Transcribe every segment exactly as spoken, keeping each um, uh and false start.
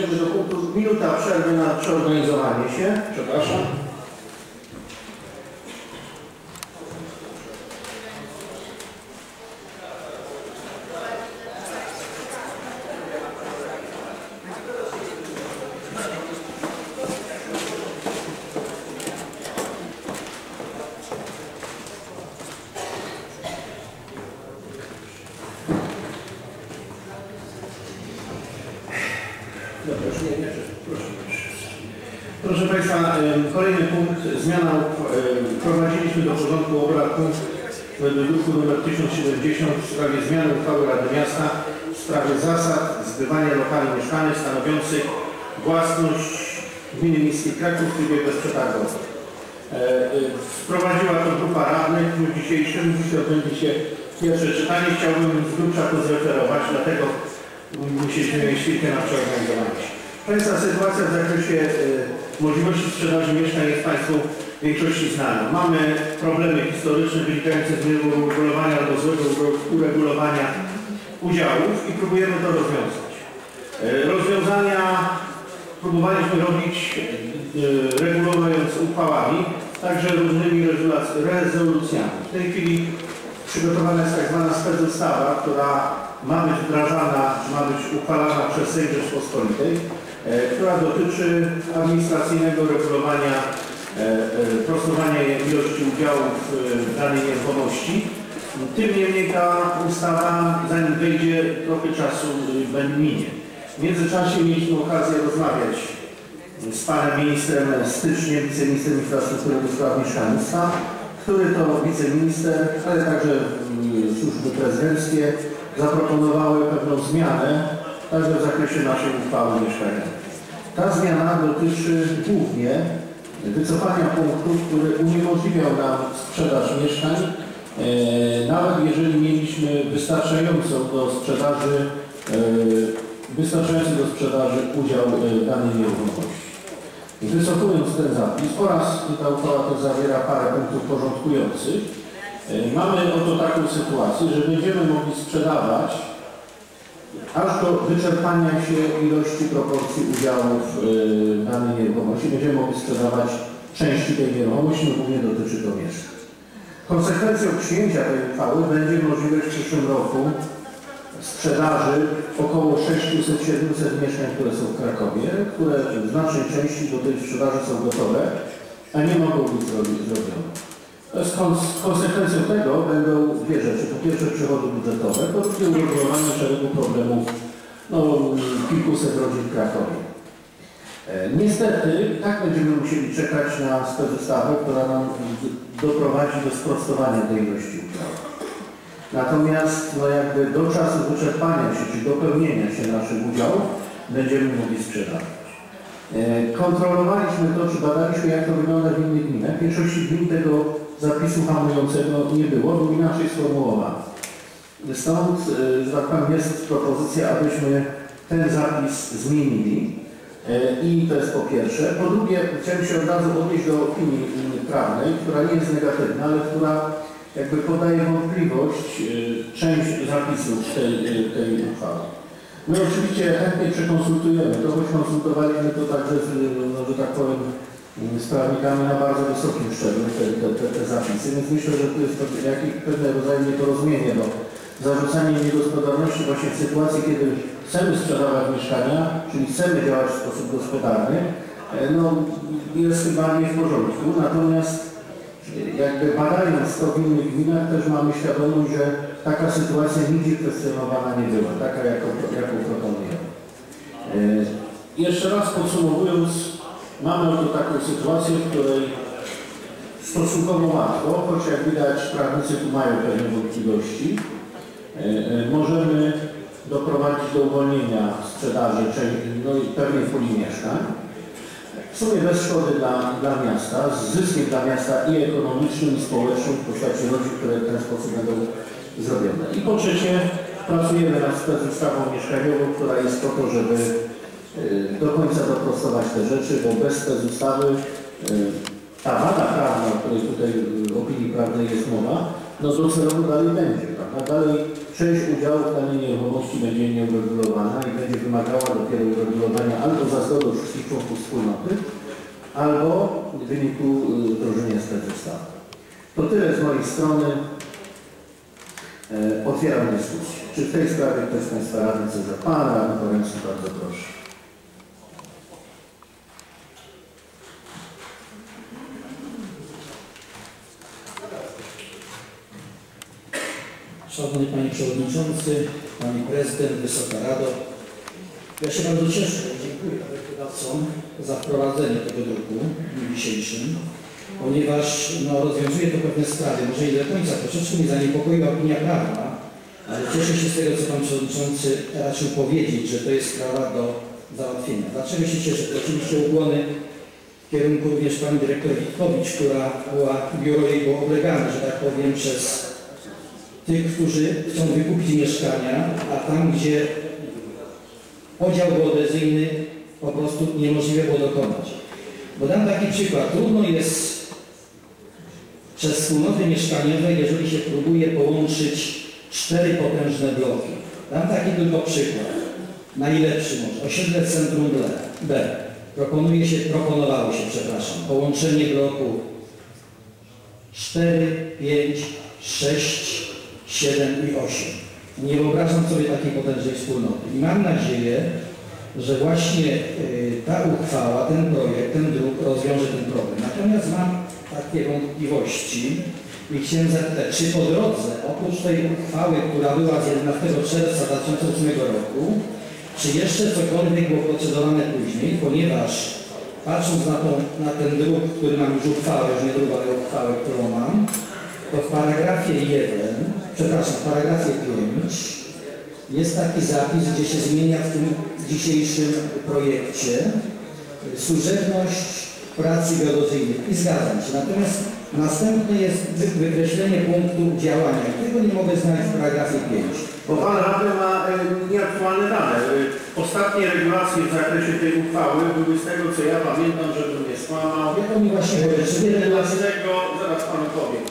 Przechodzimy do punktu minuta przerwy na przeorganizowanie się. Przepraszam. Proszę Państwa, kolejny punkt, zmiana, wprowadziliśmy do porządku obrad punkt według druku nr tysiąc siedemdziesiąt w sprawie zmiany uchwały Rady Miasta w sprawie zasad zbywania lokali mieszkalnych stanowiących własność Gminy Miejskiej Kraków w trybie bezprzetargowym. Wprowadziła to grupa radnych. W dniu dzisiejszym dzisiaj odbędzie się pierwsze czytanie. Chciałbym z grubsza to zreferować, dlatego musieliśmy mieć chwilkę na przeorganizowanie się. Państwa, sytuacja w zakresie y, możliwości sprzedaży mieszkań jest Państwu w większości znana. Mamy problemy historyczne wynikające z nieuregulowania albo złego uregulowania udziałów i próbujemy to rozwiązać. Y, rozwiązania próbowaliśmy robić y, regulując uchwałami, także różnymi rezolucjami. W tej chwili przygotowana jest tak zwana specustawa, która ma być wdrażana, ma być uchwalana przez Sejm Rzeczpospolitej, która dotyczy administracyjnego regulowania, prostowania ilości udziałów w danej nieruchomości. Tym niemniej ta ustawa, zanim wejdzie, trochę czasu minie. W międzyczasie mieliśmy okazję rozmawiać z panem ministrem Styczniem, wiceministrem infrastruktury do spraw mieszkalnictwa, który to wiceminister, ale także służby prezydenckie zaproponowały pewną zmianę także w zakresie naszej uchwały mieszkaniowej. Ta zmiana dotyczy głównie wycofania punktów, który uniemożliwiał nam sprzedaż mieszkań, e, nawet jeżeli mieliśmy wystarczającą do sprzedaży, e, wystarczający do sprzedaży udział w danej nieruchomości. Wycofując ten zapis oraz ta uchwała też zawiera parę punktów porządkujących, e, mamy oto taką sytuację, że będziemy mogli sprzedawać aż do wyczerpania się ilości proporcji udziałów w danej nieruchomości. Będziemy mogli sprzedawać części tej nieruchomości, no głównie dotyczy to mieszkań. Konsekwencją przyjęcia tej uchwały będzie możliwość w przyszłym roku sprzedaży około sześćset do siedmiuset mieszkań, które są w Krakowie, które w znacznej części do tej sprzedaży są gotowe, a nie mogą być zrobione. To jest konsekwencją tego będą dwie rzeczy. Po pierwsze przychody budżetowe, po drugie uregulowanie szeregu problemów no, kilkuset rodzin w Krakowie. E, niestety tak będziemy musieli czekać na specustawę, która nam doprowadzi do sprostowania tej ilości udziałów. Natomiast no, jakby do czasu wyczerpania się, czy dopełnienia się naszych udziałów będziemy mogli sprzedawać. Kontrolowaliśmy to, czy badaliśmy, jak to wygląda w innych gminach. W większości gmin tego zapisu hamującego nie było, był inaczej sformułowany. Stąd, że tak powiem, jest propozycja, abyśmy ten zapis zmienili. I to jest po pierwsze. Po drugie, chciałem się od razu odnieść do opinii prawnej, która nie jest negatywna, ale która jakby podaje wątpliwość część zapisów tej, tej uchwały. My oczywiście chętnie przekonsultujemy to, choć konsultowaliśmy to także, z, no, że tak powiem, z prawnikami na bardzo wysokim szczeblu te, te, te, te zapisy, więc myślę, że to jest to jakieś pewne rodzaju nieporozumienie, bo zarzucanie niegospodarności właśnie w sytuacji, kiedy chcemy sprzedawać mieszkania, czyli chcemy działać w sposób gospodarny, no jest chyba nie w porządku. Natomiast jakby badając to w innych gminach też mamy świadomość, że taka sytuacja nigdzie kwestionowana nie była, taka jaką, jaką proponujemy. Yy, jeszcze raz podsumowując, mamy oto taką sytuację, w której stosunkowo łatwo, choć jak widać prawnicy tu mają pewne wątpliwości, yy, możemy doprowadzić do uwolnienia sprzedaży no, pewnej puli mieszkań. W sumie bez szkody dla, dla miasta, z zyskiem dla miasta i ekonomicznym, i społecznym w postaci rodzin, które w ten sposób będą zrobione. I po trzecie, pracujemy nad specustawą mieszkaniową, która jest po to, żeby y, do końca doprostować te rzeczy, bo bez specustawy y, ta wada prawna, o której tutaj w opinii prawnej jest mowa, no docelowo dalej będzie, prawda? Dalej część udziałów w danej nieruchomości będzie nieuregulowana i będzie wymagała dopiero uregulowania albo za zgodą wszystkich członków wspólnoty, albo w wyniku wdrożenia specustawy. To tyle z mojej strony. E, otwieram dyskusję. Czy w tej sprawie ktoś z Państwa radny chce za Pana radnego ręczny? Bardzo proszę. Szanowny Panie Przewodniczący, Pani Prezydent, Wysoka Rado. Ja się bardzo cieszę i dziękuję projektodawcom za wprowadzenie tego druku w dniu dzisiejszym, ponieważ no, rozwiązuje to pewne sprawy. Może nie do końca, troszeczkę mnie zaniepokoiła opinia prawna, ale cieszę się z tego, co Pan Przewodniczący raczył powiedzieć, że to jest sprawa do załatwienia. Dlaczego się cieszę? To oczywiście ukłony w kierunku również Pani Dyrektor Witkowicz, która była, biuro jej było oblegane, że tak powiem, przez tych, którzy chcą wykupić mieszkania, a tam, gdzie podział geodezyjny po prostu niemożliwe było dokonać. Bo dam taki przykład. Trudno jest przez wspólnoty mieszkaniowe, jeżeli się próbuje połączyć cztery potężne bloki. Dam taki tylko przykład. Najlepszy może. Osiedle Centrum B. Proponuje się, proponowało się, przepraszam, połączenie bloku cztery, pięć, sześć, siedem i osiem. Nie wyobrażam sobie takiej potężnej wspólnoty. I mam nadzieję, że właśnie y, ta uchwała, ten projekt, ten druk rozwiąże ten problem. Natomiast mam takie wątpliwości i chciałem zapytać, czy po drodze, oprócz tej uchwały, która była z jedenastego czerwca dwa tysiące ósmego roku, czy jeszcze cokolwiek było procedowane później, ponieważ patrząc na, tą, na ten druk, który mam już uchwałę, już nie druk, ale uchwałę, którą mam, to w paragrafie jeden, przepraszam, w paragrafie pięć jest taki zapis, gdzie się zmienia w tym dzisiejszym projekcie służebność pracy geodezyjnych i zgadzam się. Natomiast następne jest wykreślenie punktu działania. Tego nie mogę znaleźć w paragrafie pięć. Bo Pan Radny ma y, nieaktualne dane. Y, ostatnie regulacje w zakresie tej uchwały były z tego, co ja pamiętam, żebym nie skłamał. Ja to mi właśnie powiem. jedenastego, zaraz Panu powiem,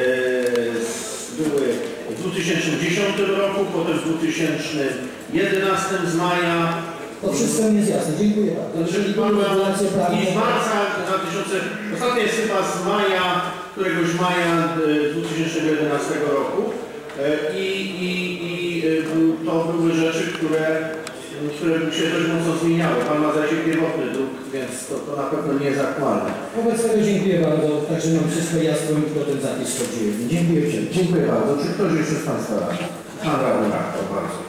y, były w dwa tysiące dziesiątym roku, potem w dwa tysiące jedenastym z maja. To wszystko mi jest jasne. Dziękuję bardzo. Jeżeli Pan i z marca dwa tysiące, ostatnia jest chyba z maja, któregoś maja dwa tysiące jedenastego roku. I, i, i to były rzeczy, które, które się też mocno zmieniały. Pan ma zaś pierwotny druk, więc to, to na pewno nie jest aktualne. Wobec tego dziękuję bardzo. Także mam wszystko jasno i tylko ten zapis chodziłem. Dziękuję uprzejmie. Dziękuję bardzo. Czy ktoś jeszcze z Państwa radzi? Pan radny Rachto, bardzo.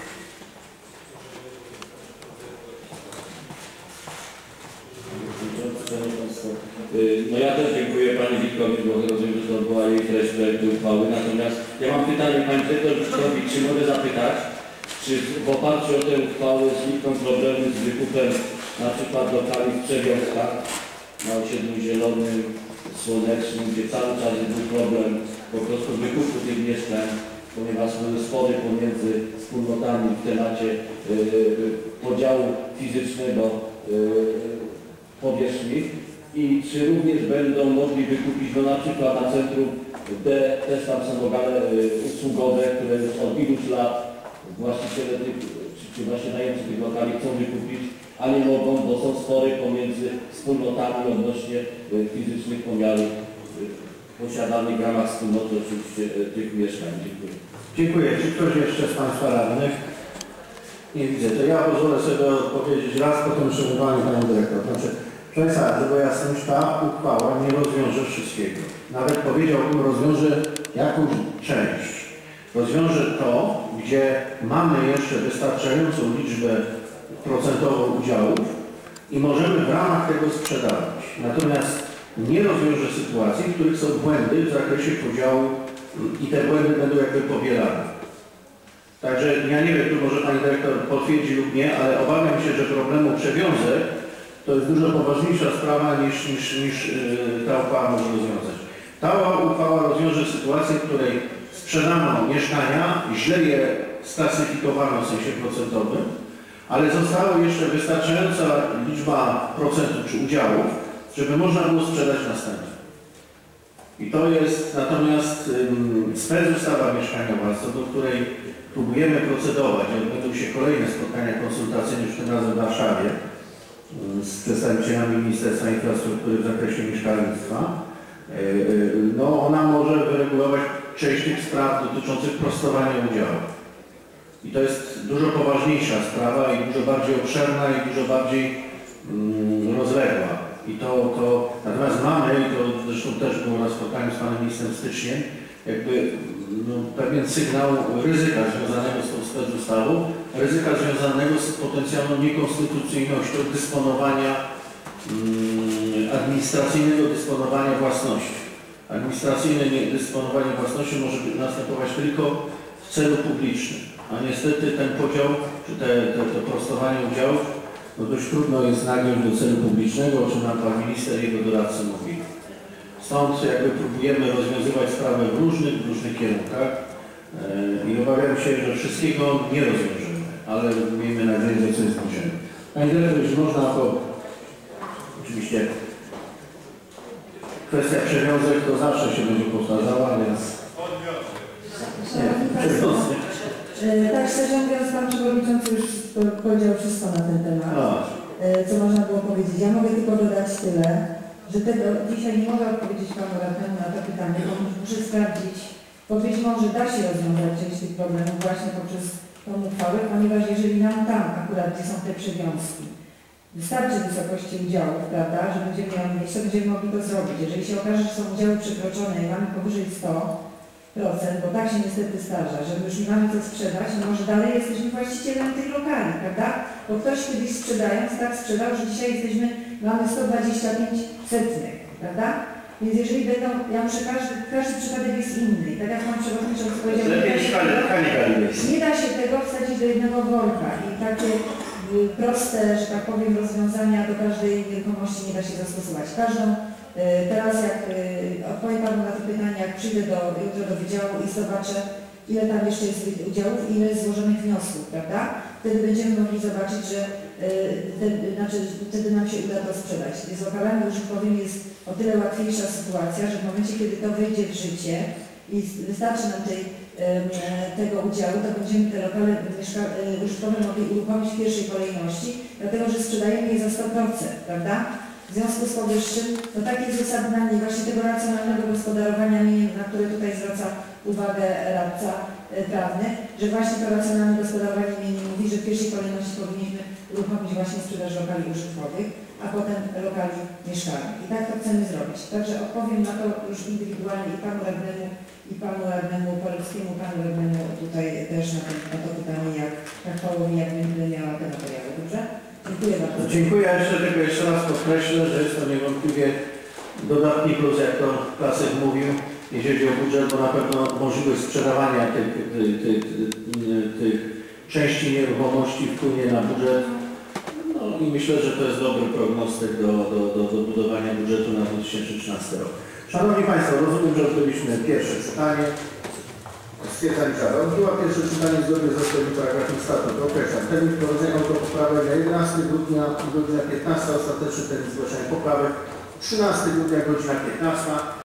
No ja też dziękuję Pani Witkowicz, bo rozumiem, że to była jej treść projektu uchwały. Natomiast ja mam pytanie Pani Dyrektor Witkowicz, czy mogę zapytać, czy w oparciu o tę uchwałę znikną problemy z wykupem na przykład lokali w Przewioskach, na osiedlu Zielonym, Słonecznym, gdzie cały czas był problem po prostu wykupu tych mieszkań, ponieważ były spory pomiędzy wspólnotami w temacie yy, podziału fizycznego yy, powierzchni. I czy również będą mogli wykupić, no na przykład na centrum D, też tam są lokale usługowe, które już od iluś lat właściciele tych, czy, czy właśnie najemcy tych lokali chcą wykupić, a nie mogą, bo są spory pomiędzy wspólnotami odnośnie fizycznych pomiarów posiadanych w ramach wspólnoty oczywiście tych mieszkań. Dziękuję. Dziękuję. Czy ktoś jeszcze z Państwa radnych? Nie widzę. To ja pozwolę sobie odpowiedzieć raz, potem przemówienie Panią Dyrektor. Znaczy, proszę Państwa, żeby jasność, ta uchwała nie rozwiąże wszystkiego. Nawet powiedziałbym, rozwiąże jakąś część. Rozwiąże to, gdzie mamy jeszcze wystarczającą liczbę procentową udziałów i możemy w ramach tego sprzedawać. Natomiast nie rozwiąże sytuacji, w których są błędy w zakresie podziału i te błędy będą jakby powielane. Także ja nie wiem, tu może Pani Dyrektor potwierdzi lub nie, ale obawiam się, że problemu przewiązek to jest dużo poważniejsza sprawa niż, niż, niż yy, ta uchwała może rozwiązać. Ta uchwała rozwiąże sytuację, w której sprzedano mieszkania, źle je sklasyfikowano w sensie procentowym, ale została jeszcze wystarczająca liczba procentów czy udziałów, żeby można było sprzedać następnie. I to jest natomiast um, specustawa mieszkaniowa, co do której próbujemy procedować. Odbędą się kolejne spotkania konsultacyjne, już tym razem w Warszawie, um, z przedstawicielami Ministerstwa Infrastruktury w zakresie mieszkalnictwa. Yy, no, ona może wyregulować część tych spraw dotyczących prostowania udziału. I to jest dużo poważniejsza sprawa i dużo bardziej obszerna i dużo bardziej um, rozległa. I to, to natomiast mamy, i to zresztą też było na spotkaniu z panem ministrem stycznia, jakby no, pewien sygnał ryzyka związanego z tą specustawą, ryzyka związanego z potencjalną niekonstytucyjnością dysponowania, mm, administracyjnego dysponowania własnością. Administracyjne dysponowanie własnością może następować tylko w celu publicznym, a niestety ten podział, czy te, te, to prostowanie udziałów, no dość trudno jest nagiąć do celu publicznego, o czym nam pan minister i jego doradcy mówi. Stąd jakby próbujemy rozwiązywać sprawę w różnych, w różnych kierunkach yy, i obawiam się, że wszystkiego nie rozwiążemy, ale miejmy nadzieję, że coś zdążymy. Panie dyrektor, jeśli można, to oczywiście kwestia przewiązek to zawsze się będzie powtarzała, więc... Nie, przewiązek. Tak szczerze mówiąc, pan przewodniczący już powiedział wszystko na ten temat, A. co można było powiedzieć. Ja mogę tylko dodać tyle, że tego dzisiaj nie mogę odpowiedzieć panu radnemu na to pytanie, bo muszę sprawdzić, bo być może da się rozwiązać część tych problemów właśnie poprzez tą uchwałę, ponieważ jeżeli nam tam akurat, gdzie są te przewiązki, wystarczy wysokości udziałów, prawda, że będziemy mieli, to będziemy mogli to zrobić. Jeżeli się okaże, że są udziały przekroczone i mamy powyżej sto procent, bo tak się niestety zdarza, że już nie mamy co sprzedać, no może dalej jesteśmy właścicielem tych lokali, prawda? Bo ktoś kiedyś sprzedając tak sprzedał, że dzisiaj jesteśmy, mamy sto dwadzieścia pięć setnych, prawda? Więc jeżeli będą, ja muszę, każdy, każdy przypadek jest inny. I tak jak pan przewodniczący powiedział, nie da, się tego, nie da się tego wsadzić do jednego worka i takie proste, że tak powiem, rozwiązania do każdej nieruchomości nie da się zastosować. Każdą Teraz jak odpowiem panu na to pytanie, jak przyjdę do, jutro do wydziału i zobaczę, ile tam jeszcze jest udziałów, ile jest złożonych wniosków, prawda? Wtedy będziemy mogli zobaczyć, że te, znaczy, wtedy nam się uda to sprzedać. Z lokalami użytkowymi jest o tyle łatwiejsza sytuacja, że w momencie, kiedy to wejdzie w życie i wystarczy nam tej, tego udziału, to będziemy te lokale użytkowe mogli uruchomić w pierwszej kolejności, dlatego że sprzedajemy je za sto procent, prawda? W związku z powyższym, no takie jest uzasadnienie właśnie tego racjonalnego gospodarowania mieniem, na które tutaj zwraca uwagę radca prawny, że właśnie to racjonalne gospodarowanie mieniem mówi, że w pierwszej kolejności powinniśmy uruchomić właśnie sprzedaż lokali użytkowych, a potem lokali mieszkalnych. I tak to chcemy zrobić. Także odpowiem na to już indywidualnie i panu radnemu, i panu radnemu Poleckiemu, panu radnemu tutaj też na to, na to pytanie, jak, jak Pałowi, jak będę miała te materiały. Dobrze? Dziękuję bardzo. Dziękuję. Jeszcze tylko jeszcze raz podkreślę, że jest to niewątpliwie dodatni plus, jak to klasyk mówił, jeśli chodzi o budżet, bo na pewno możliwość sprzedawania tych, tych, tych, tych części nieruchomości wpłynie na budżet. No i myślę, że to jest dobry prognostyk do, do, do, do budowania budżetu na dwa tysiące trzynasty rok. Szanowni Państwo, rozumiem, że odbyliśmy pierwsze czytanie. Stwierdzam działa. Odbyła pierwsze czytanie zgodnie z odpowiednim paragrafem statutu. Określam termin wprowadzenia autopoprawek na jedenastego grudnia, godzina piętnasta, ostateczny termin zgłaszania poprawek trzynastego grudnia, godzina piętnasta.